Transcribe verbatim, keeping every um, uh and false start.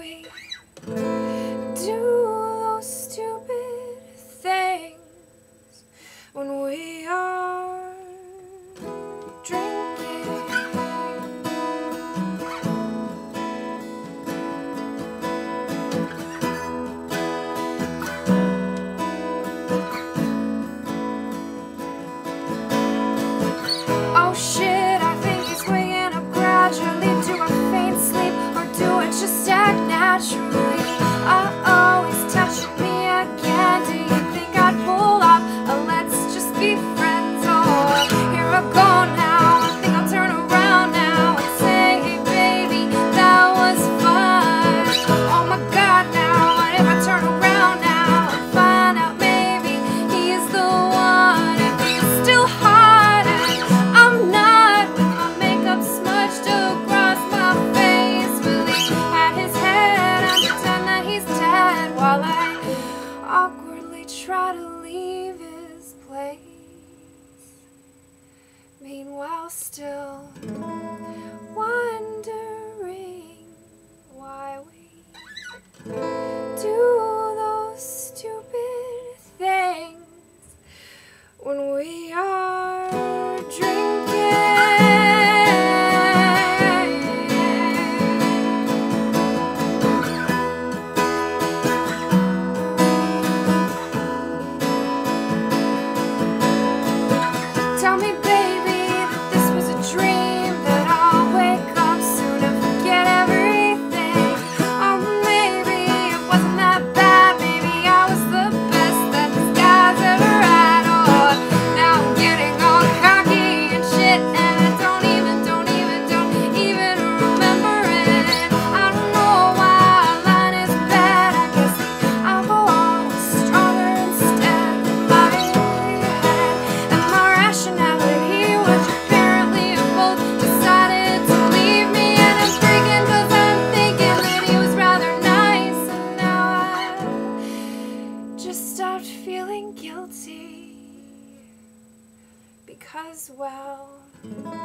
we do those stupid things when we are drinking. Oh shit, I think he's waking up gradually. Do I faint sleep or do it just act naturally? Uh-oh, he's touching me again. Do you think I'd pull off a let's just be friends? Or here I go now, I think I'll turn around now and say, hey baby, that was fun. Oh my god, now what if I turn around now and find out maybe he's the one? If he's still hot and I'm not, with my makeup smudged across my face, will he pat his head and pretend that he's dead while I awkwardly try to leave his place? Meanwhile, still wondering why we do those stupid things when we are drinking. Tell me, baby, that this was a dream, that I'll wake up soon and forget everything. Oh, maybe it wasn't that bad, maybe I was the best that this guy's ever had. Or now I'm getting all cocky and shit, and I don't even, don't even, don't even remember it. I don't know why a line is bad, I guess the alcohol was stronger instead in my head. And my rationality was apparently both decided to leave me, and I'm freaking cause I'm thinking that he was rather nice, and now I just stopped feeling guilty because, well,